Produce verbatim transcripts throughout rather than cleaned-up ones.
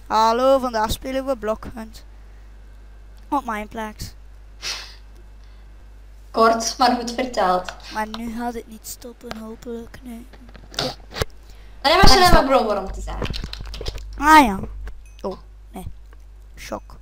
Hallo, vandaag spelen we Block Hunt. Op Mineplex. Kort, maar goed verteld. Maar nu gaat het niet stoppen, hopelijk. Nee. Ja. En hij was alleen maar bro waarom te zijn. Ah ja. Oh, nee. Shock.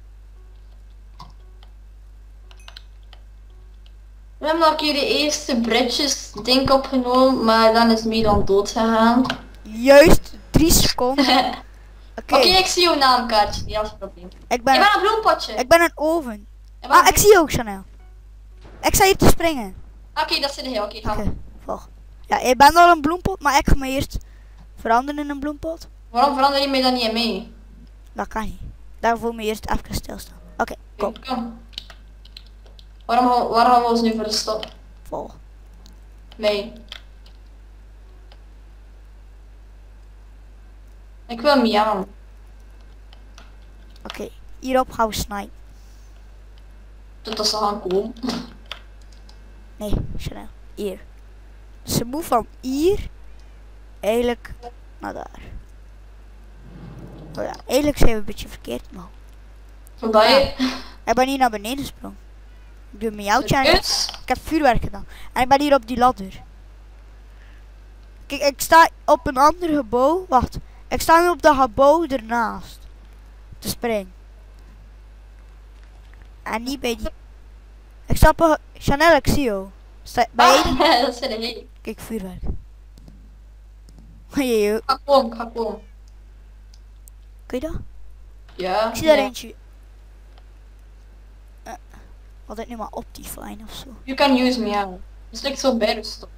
We hebben ook hier de eerste bridges ding opgenomen, maar dan is Milan dood gegaan. Juist drie seconden. Oké, Oké, okay. ik zie jouw naamkaartje, niet als probleem. ik, ben Ik ben een bloempotje. ik ben een oven. Ik ben Ah, een ik zie je ook, Chanel. Ik sta hier te springen. Oké, okay, dat zit er heel. Oké, Oké, ga. okay, volg. Ja, je bent al een bloempot, maar ik ga me eerst veranderen in een bloempot. Waarom verander je mij dan niet mee? Dat kan niet. Daarvoor moet je eerst even stilstaan. Oké, okay, kom. Kom. Waarom, waarom gaan we ons nu verstoppen? Volg. Nee. Ik wil miauwen. Oké, okay, hierop gaan we snipen. Totdat ze gaan komen. Nee, Chanel. Hier. Ze moet van hier eigenlijk naar daar. Oh ja, eigenlijk zijn we een beetje verkeerd, maar. Voorbij. Ja. Ik ben hier naar beneden gesprongen. Ik doe miauwtje en ik, ik heb vuurwerk gedaan. En ik ben hier op die ladder. Kijk, ik sta op een ander gebouw. Wacht, ik sta nu op dat gebouw ernaast. Te springen. En niet bij die. Ik sta op een... Chanel, ik zie jou. Sta bij je? Ah, dat zit er heel. Kijk, vuurwerk. Jee, Ga komen, ga komen. kun je dat? Ja. Ik zie daar ja. eentje. Uh, had ik nu maar Optifine of zo. You can use meow. Het lijkt zo bij stop.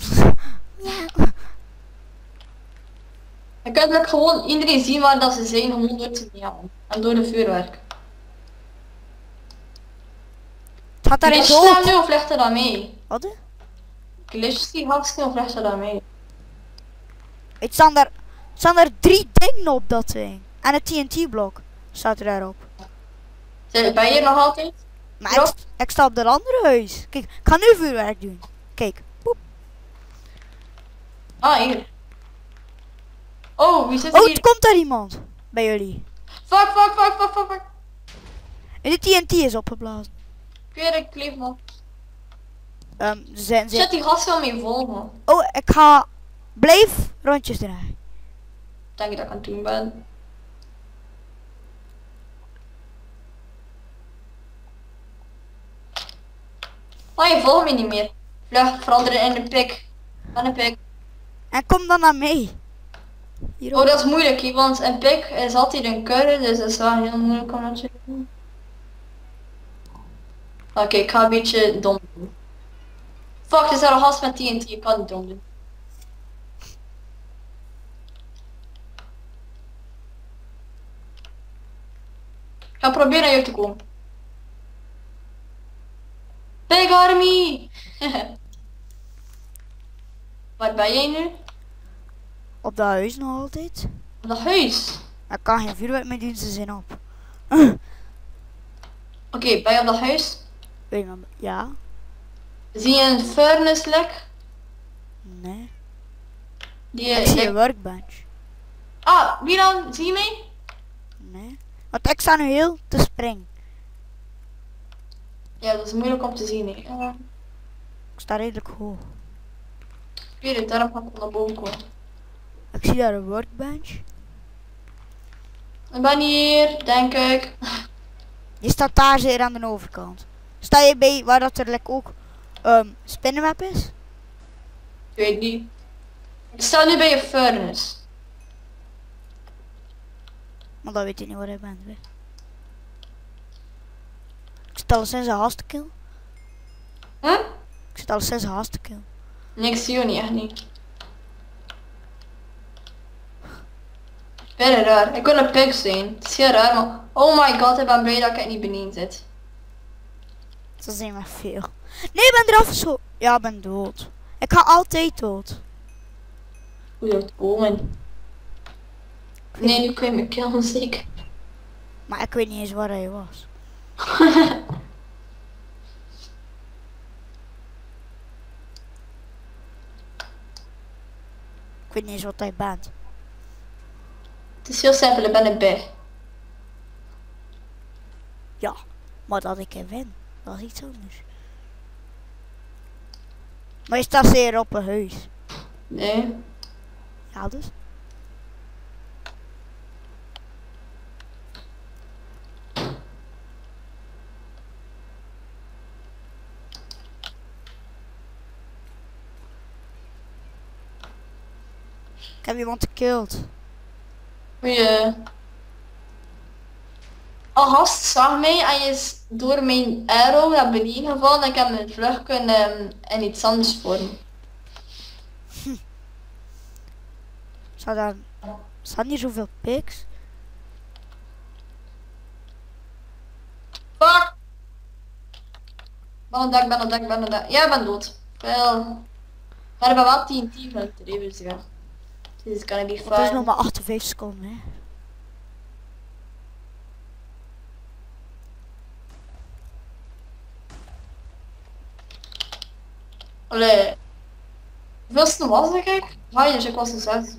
Je kunt ook gewoon iedereen zien waar dat ze zijn, gewoon door te miauwen. En door de vuurwerk. Het gaat daar in Glitch staan dood. nu of ligt er dan mee? Wat? hè? Glitch die hartstikke of ligt er dan mee? Het staan daar, staan daar drie dingen op dat ding. En het T N T blok staat er daarop. Zijn ben je hier nog altijd? Maar ik, ik sta op dat andere huis. Kijk, ik ga nu vuurwerk doen. Kijk. Poep. Ah, hier. Oh, wie zit Oh, hier? het komt daar iemand. Bij jullie. Fuck, fuck, fuck, fuck, fuck, fuck. En de T N T is opgeblazen. Ik weet het, ik leef nog. Um, zijn, zijn... Shit, die gast wil me volgen. Oh, ik ga... Blijf rondjes draaien. Denk je dat ik aan het doen ben? Oh, je volgt me niet meer. Vlug, veranderen in een pik. Van een pik. En kom dan naar mij. Hierop. Oh, dat is moeilijk, hè, want een pik is altijd een curry, dus dat is wel heel moeilijk om dat te doen. Oké, okay, ik ga een beetje dom doen. Fuck, er is daar een gast met T N T, ik kan niet dom doen. Ik ga proberen naar jou te komen. Big Army! Waar ben jij nu? Op dat huis nog altijd. Op dat huis. Ik kan geen vuurwerk meer doen, ze zijn op. Oké, okay, ben je op dat huis? Weet je nog? Ja? Zie je een furnace lek? Nee. Die, Ik zie die... een workbench. Ah, wie dan? Zie je mij? Nee. Want ik sta nu heel te springen. Ja, dat is moeilijk om te zien. Hè. Uh, Ik sta redelijk hoog. ik weet het, daarom ga ik naar boven komen. Ik zie daar een workbench. Ik ben hier, denk ik. Die staat daar zeer aan de overkant. Sta je bij waar dat er like, ook um, spinnenweb is? Ik weet niet. Ik sta nu bij je furnace. Maar dan weet je niet waar ik ben. Weet. Ik zit al sinds een hastekill. Huh? Ik zit al sinds een hastekill. Nee, ik zie je niet, echt niet. Verder raar. Ik wil een pig zijn. Het is heel raar, maar... Oh my god, ik ben blij dat ik niet beneden zit. Dat zijn maar veel. Nee, ik ben eraf zo. Ja, ik ben dood. Ik ga altijd dood. Hoe zou het komen? Nee, nu kun je me killen, zeker. Maar ik weet niet eens waar hij was. Ik weet niet eens wat hij bent. Het is heel simpel, ik ben een bij. Ja, maar dat ik er win, dat is iets anders. Maar je staat zeer op een huis. Nee. Ja, dus. Ik heb iemand gekilld. Goeie. Al gast zag mij en je is door mijn arrow naar beneden gevallen en ik heb mijn vlug kunnen um, in iets anders vormen. Zou daar... Staan hier zoveel pics? Fuck! Ben op dek, ben op dek, ben op dek. Jij bent dood. Wel. Maar ik ben wel T N T hunter, even zeggen. This is gonna be Het is nog fun. maar achtenvijftig seconden, hè. Allee. Hoeveelste was ik? Ik? Ah, dus ik was een zes.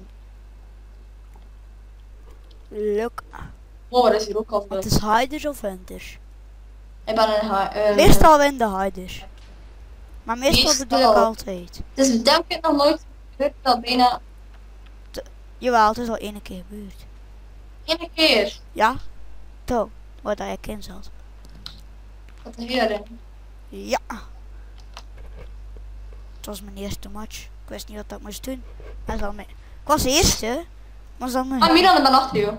Leuk. Oh, er is hier ook al veel. Het is hiders of hunters. Ik ben een ha- um, Meestal winnen de hiders. Maar meestal Meestal. bedoel ik altijd. Het is denk ik nog nooit gebeurd dat bijna Jawel, het is al één keer gebeurd. één keer. Ja? Toch, waar dat je kind zat. Dat is hierin. Ja. Het was mijn eerste match. Ik wist niet wat ik moest doen. Maar dan mee. Ik was de eerste. Maar dan mee. Ah, Milan, ik ben achter jou.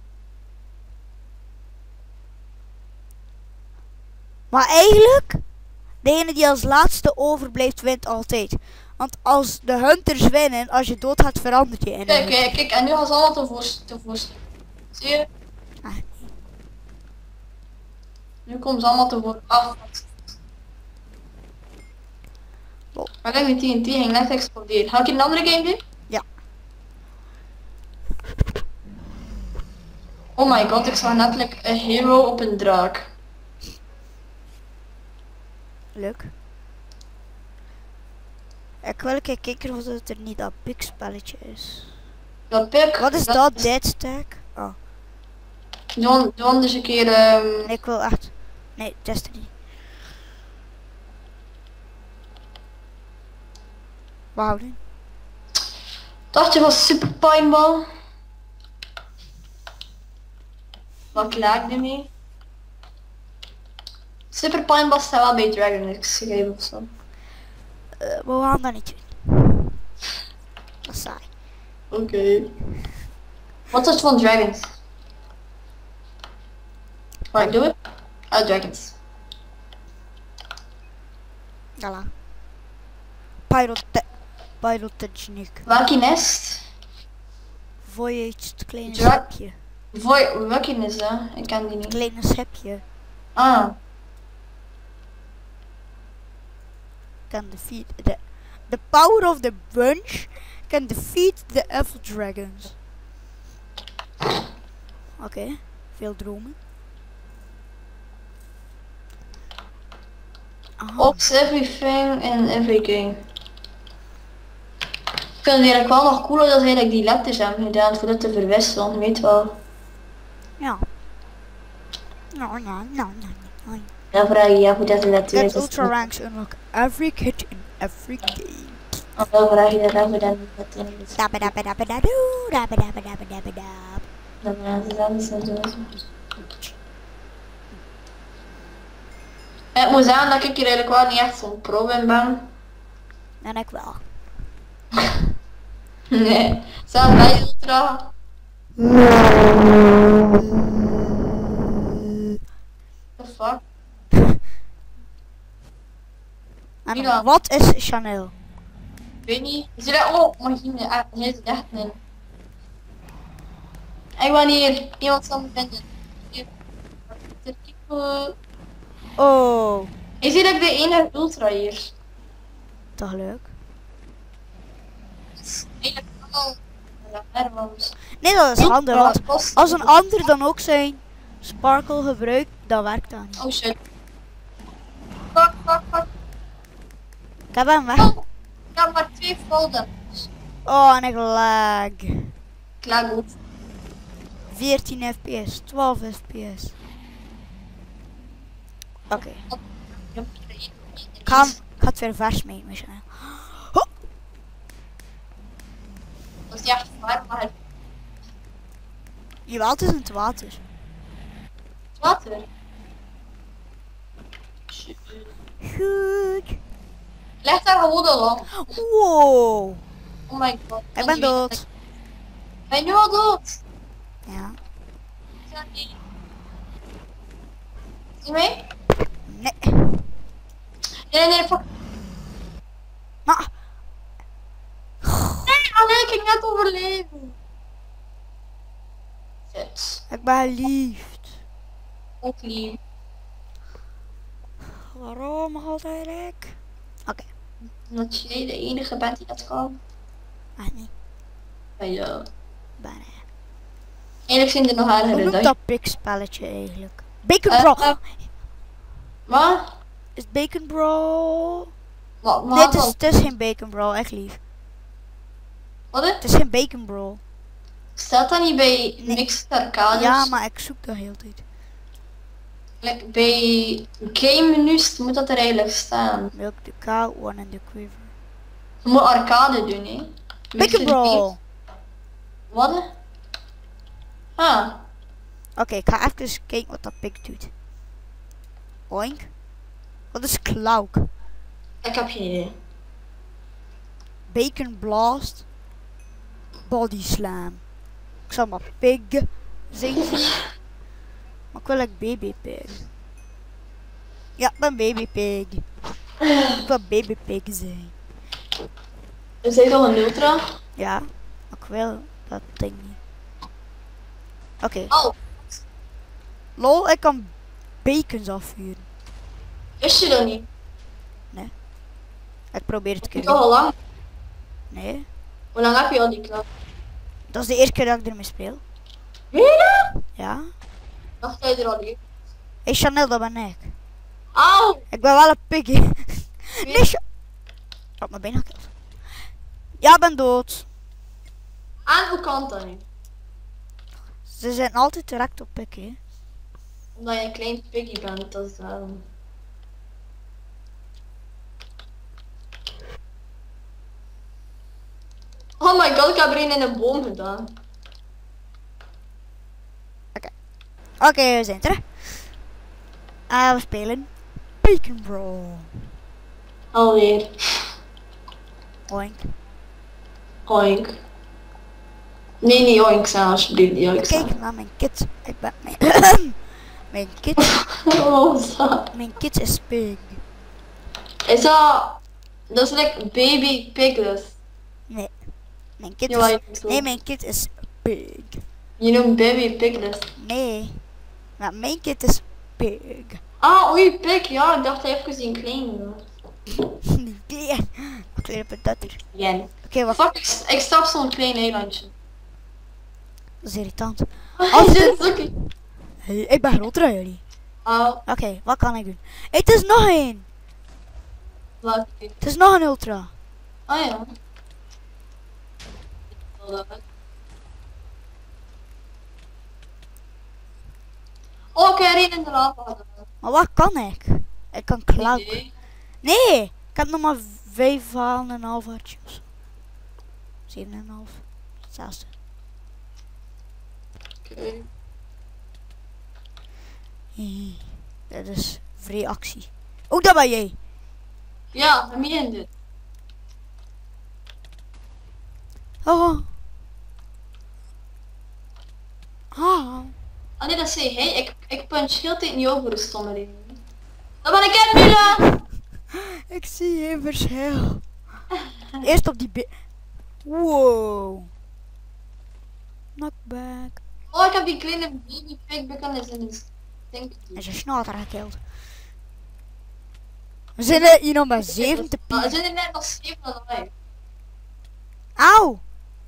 Maar eigenlijk, degene die als laatste overblijft wint altijd. Want als de hunters winnen, als je dood gaat verandert je in een Kijk, hunter. kijk, kijk, en nu gaan ze allemaal te voorst- te voorst. Zie je? Ah, Nu komen ze allemaal te voor af. Wow. Maar kijk, die T N T ging net exploderen. Ga ik een andere game doen? Ja. Oh my god, ik zag net een hero op een draak. Leuk. Ik wil een keer kijken of het er niet dat big spelletje is. Dat pik. Wat is dat? Dead stack? Oh, Doe, doe anders een keer. Um... nee, ik wil echt. Nee, Destiny. We houden. Dacht je van Super Pineball? Wat klaar ik mee? Super Pineball staat wel bij Dragon X gegeven of zo. Uh, we gaan dat niet doen. Dat is saai. Oké. Okay. Wat is het van Dragons? Wat ik doe? Ah, Dragons. Voilà. Pyrote Pyrotechniek. Welke nest? Voyage, het kleine Dra- schepje. Voor welke is dat? Ik ken die Het niet. kleine schepje. Ah. Can defeat the the power of the bunch can defeat the evil dragons. Oké, okay. Veel dromen. Aha. Ops everything in every game. Ik vind het eigenlijk wel nog cooler dat eigenlijk die letters hebben gedaan voor dit te verwisselen, je weet wel. Ja. Nou, nou, nou, nou, nou. Dan vraag je je af hoe dat de letter Get is. ultra ranks unlock every kit in every game. En dan vraag je je af hoe dat de letter is. Dabba dabba dabba dabba dabba dabba dabba dabba dabba. Dan vraag je dat is zo. Ik moet zeggen dat ik hier eigenlijk wel niet echt zo'n pro in ben. En ik wel. Nee, zelf bij ultra. The fuck? En Ja. wat is Chanel? Ik weet niet. Zie je dat? Oh, maar hier, ah, hij is echt in. Ik wil hier iemand zal me vinden. Hier. Oh, Je ziet dat ik de ene ultra hier. toch leuk. Eigenlijk allemaal Hermans. Nee, dat is handig, Ultra want kost- als een ander dan ook zijn sparkle gebruikt, dan werkt dat niet. Oh shit. Fuck, fuck, fuck. Ik heb hem weg. Oh, ik heb maar twee folders. Oh, en ik lag. Klaar goed. veertien F P S, twaalf F P S. Oké. Ik ga, ik ga het weer vers mee. Oh. Dat is niet echt waar, maar het Jawel, het is in het water. water. Goed. Leg daar gewoon al lang. Wow. Oh my god. Ik ben dood. Ben je nu al dood? Ja. Zie je mee? Nee. Nee, nee, fuck. Maar. Nee, alleen ik ging net overleven. Shit. Ik ben liefd. Ook lief. Waarom altijd ik? Oké. Omdat jij de enige bent die dat kan. Ah nee. Ben je. Bijna. Eigenlijk zijn er nog Hoe ergere noemt dag. dat pikspelletje eigenlijk? Bacon Eh, Brawl. eh. Wat? Is het Bacon Brawl? Wat? Nee, het is, het is geen Bacon Brawl, echt lief. Wat? Is? Het is geen Bacon Brawl. Staat dat niet bij Nee. Mixed Arcades? Ja, maar ik zoek dat heel de tijd. Like, bij game menus moet dat er eigenlijk staan. Milk the cow, one in the quiver. Je moet arcade doen, hè? Bacon Brawl. Wat? Ah. Oké, ik ga even kijken wat dat pik doet. Oink. Wat is Klauk? Ik heb geen idee. Bacon Blast. Body Slam. Ik zal maar pig zingen. Maar ik wil like baby pig. Ja, ik ben baby pig. Ik wil baby pig zijn. Is dit al een ultra? Ja, maar ik wil dat ding niet. Oké. Oh, Lol, ik kan bacons afvuren. wist je dat niet? Ik probeer het Dat een is keer. al lang. Nee. Hoe lang heb je al die knap? Dat is de eerste keer dat ik ermee speel. Weet je? Ja. Dacht jij er al in? Hé Chanel, dat ben ik. Auw! Ik ben wel een piggy. Nee, Cha- Ik had me bijna gekillt. Ja, ik ben dood. En hoe kan dat nu? Ze zijn altijd direct op pik, hè. Omdat je een klein piggy bent, dat is daarom. Oh my god, ik heb er een in een boom gedaan. Oké, we zijn terug. En we spelen Bacon Brawl. Alweer. Oink. Oink. Nee, niet oink zijn alsjeblieft, niet oink zijn. Kijk naar mijn kit. Ik ben mijn... mijn kit. Oh, wat is dat? Mijn kit is pig. Is dat... Dat is like baby piglet. Nee. Mijn kit Ja, maar is... je doet Nee, wel. mijn kit is pig. Je noemt baby piglet. Nee. Maar mijn kit is pig. Ah, oei, pig. Ja, ik dacht hij even een klein. Niet klein. Een kleine patater. Jen. Oké, wacht. Fuck, ik, ik stap zo'n klein eilandje. Dat is irritant. Hij Als zit oké. Hey, ik ben groter dan jullie. Ah, Oké, wat kan ik doen? Hey, het is nog één. wat? Het is nog een ultra. Ah ja. Oh, ik heb er één in de lava. Maar wat kan ik? Ik kan klauw. Nee. Nee, ik heb nog maar vijf en een half hartje of zo. Zeven en een half. Hetzelfde. Oké. Hihi, dat is vrij actie. Oh, dat ben jij. Ja, dat meen dit. Oh. Ah. Ah nee, dat zei hij. Ik, ik punch heel de tijd niet over de stomme dingen. Dat ben ik het, Mila! Ik zie een verschil. Eerst op die be... Wow. Knockback. Oh, ik heb die kleine baby pig bekken in een stink. En zijn snotter gekild. We zijn er hier nog maar zeven te Ah, er pieken. zijn er net nog zeven dan wij. Auw.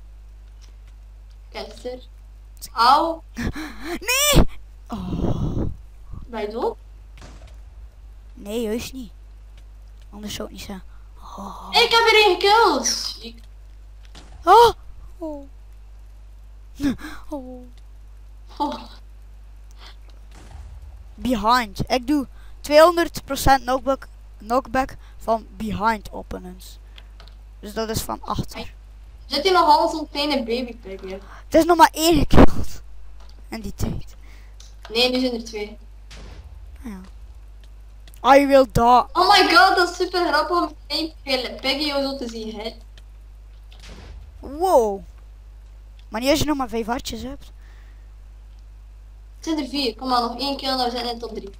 Kijk er. Auw. Nee. Oh. Ben je dood? Nee, juist niet. Anders zou het niet zijn. Oh. Ik heb er één gekild. Ik- Oh. Oh. Oh. Oh. Behind. Ik doe tweehonderd procent knockback, knockback van behind opponents. Dus dat is van achter. Zit hier nog al zo'n kleine babypig hier? Het is nog maar één gekild. En die tijd. Nee, nu zijn er twee. Ja. I will die. Oh my god, dat is super grappig om een kleine piggy zo te zien, hè. Wow. Maar niet als je nog maar vijf hartjes hebt. Het zijn er vier. Kom maar, nog één keer en dan zijn we in de top drie.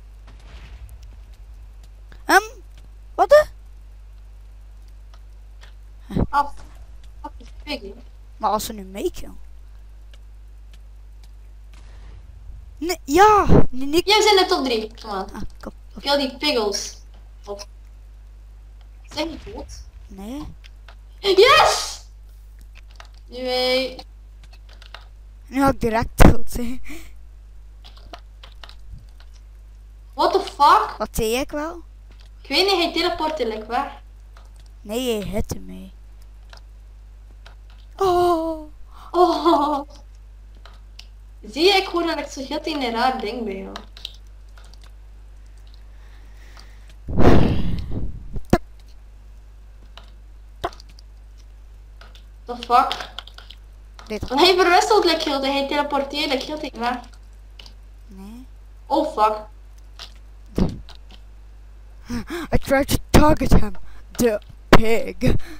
Hm? Wat de? Af. Af is piggy. Maar als ze nu meekillen. Nee, ja. Nee, Jij zijn in de top drie. Kom aan. ah, kom. Kill die piggles. Of. Zijn die dood? Nee. Yes! Nee. Nu ga ik direct dood zijn. What the fuck? Wat zei ik wel? Ik weet niet, hij teleporteert like weg. Nee, je hitte mee. Oh. Oh. Zie je, ik hoor dat ik zo heel een raar ding bij jou. The fuck? Dit. Want hij verwisselt like heel de, hij teleporteert like heel de weg. Nee. Oh fuck. I tried to target him. The pig.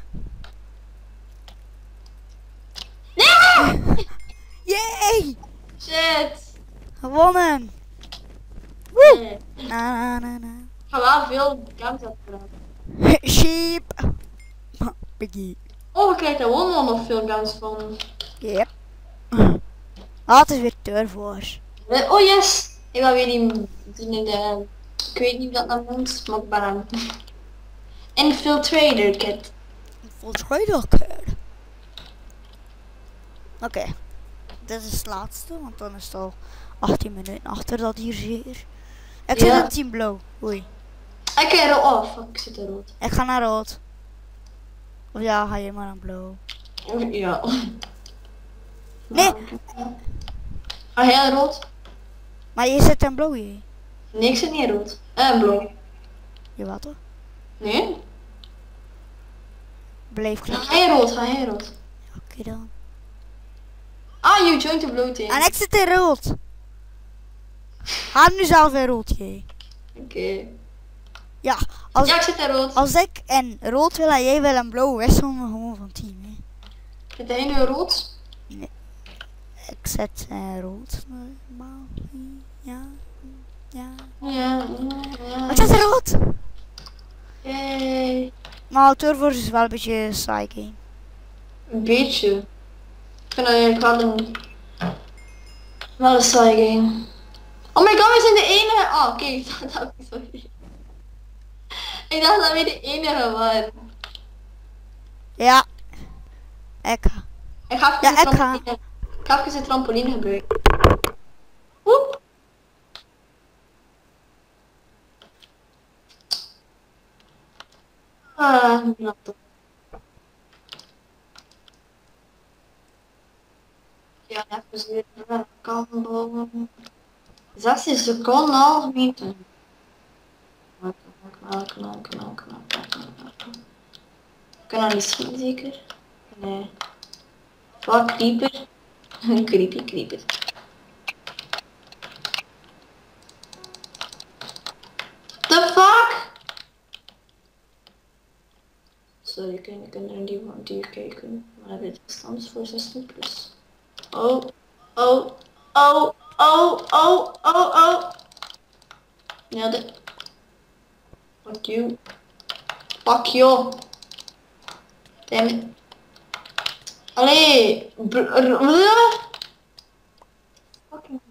Nee! Yay! Shit. Gewonnen. Woe! Nee. Na na na na. Ik ga wel veel games uitpraten. Sheep. Piggy. Oh, ik krijg er gewoon nog veel games van. Yep. Ah, het is weer turvoors. Oh yes! Ik wil weer die, die in de... Ik weet niet wat dat noemt, maar ik ben hem. Infiltrator kit. Volgens mij wel keur. Oké. Dit is het laatste, want dan is het al achttien minuten achter dat hier zeer. Ik zit Ja. in team blauw. Oei. Ik krijg er oh fuck, ik zit er rood. Ik ga naar rood. Of ja, ga je maar naar blauw. Ja. Nee. Ga jij rood? Maar je zit in blauw, je. Nee, ik zit niet rood. En blauw. Je wat toch? Nee? Blijf klaar. Ga jij rood, ga jij rood. Oké dan. Ah, you joined the blue team. En ik zit in rood. Ga nu zelf in rood, je. Oké. Okay. Ja, als, Ja, ik zit in rood. als ik in rood wil en jij wil in blauw, wisselen we gewoon van team, hè. Zit jij nu in rood? Ik zet in rood. normaal. Ja. Ja. Ja, ja, ja. Ik zet in rood. Yay. Maar Turvo's is wel een beetje een saai game. Een beetje. Ik vind dat eigenlijk wel een... Wel een saai game. Oh my god, we zijn de enige... Oh, kijk, dat had ik sorry. Ik dacht dat we de enige waren. Ja. Ik ga. Ik ga Ja, even ik de ga. trampoline... Ik ga even de trampoline gebruiken. Woep. Ah, ja, toch. Ja, even weer naar kan boven. zestien seconden al minuten. Knok, knok, knok, knok, knok, knok, knok. Ik kan dat niet schieten zeker? Nee. Wat creeper? Creepy creeper. The fuck? Sorry, ik kan, ik kan er niet van dier kijken. Maar dit is soms voor zestien plus. Oh, oh, oh, oh, oh, oh, oh. Ja, de... Fuck you. Fuck you. Damn it. Allee. Fucking.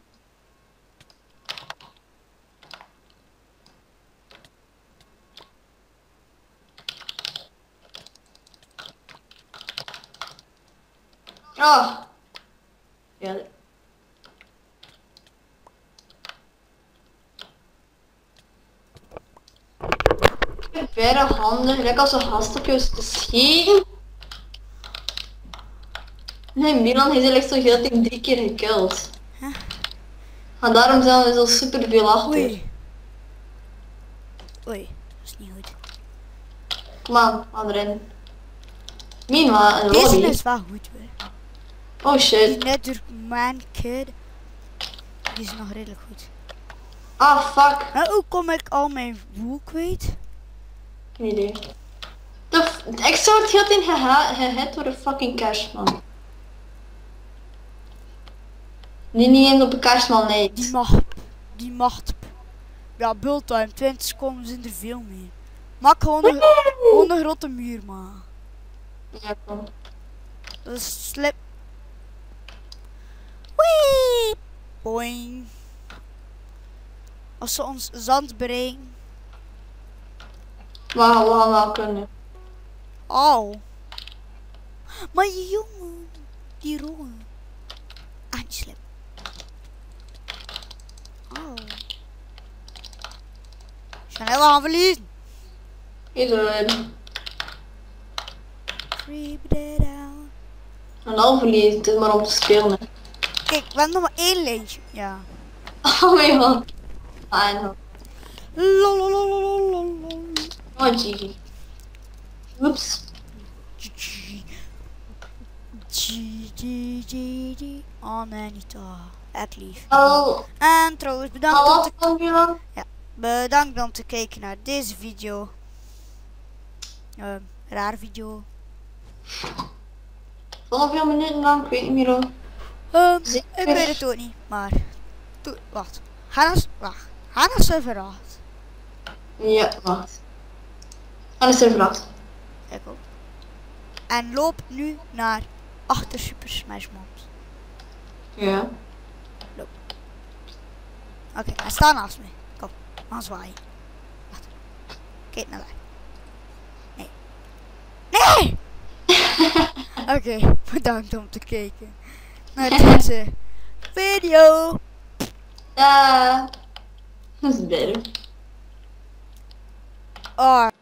Ah. Ja. Verre handen, gelijk als een gastopjes te schieten. Nee, Milan heeft echt zo heel tegen drie keer gekild. Huh? En daarom zijn we zo super veel achter. Oei. Oei, dat is niet goed. Kom aan, aan erin. Meanwhile, een Deze lobby. is wel goed weer. Oh Die shit. net door mijn kid. Die is nog redelijk goed. Ah fuck. En hoe kom ik al mijn wool kwijt? Geen idee. De f ik zou het heel tijd gehit door de fucking kerstman. Nee, niet eens op de kerstman, nee. Die mag. Die macht. Ja, bulttime. twintig seconden zijn er veel meer. Maak gewoon een, gewoon een grote muur, man. Ja, kom. Dat is slip. Wee! Boing. Als ze ons zand bereiken. Maar we gaan wel kunnen. Oh. Maar jongen. Die rollen. Ah, die slip. Oh. Chanel gaan verliezen. Iedereen. Creep it out. Een half verliezen, het is maar om te spelen. Hè. Kijk, we hebben nog maar één lijntje. Ja. Oh mijn god. Ah, Lolololololol. oh Gigi. Oeps. G G G G. Oh nee, niet oh. Het lief. Oh. En trouwens, bedankt Al om te, wat van jullie? ja, bedankt om te kijken naar deze video. Uh, raar video. Hoeveel minuten lang? Ik weet niet meer hoor. Um, Zeker. ik weet het ook niet, maar... Doe, wacht. Ga naar, wacht. Ga naar server acht. Ja, wacht. Ga de server acht. Ik ook. En loop nu naar achter Super Smash Bros. Ja. Oké, okay, hij staat naast me. Kom, gaan zwaaien. Wacht. Kijk naar daar. Nee. Nee! Oké, okay, bedankt om te kijken naar deze video. Ja. Dat is beter. Oh.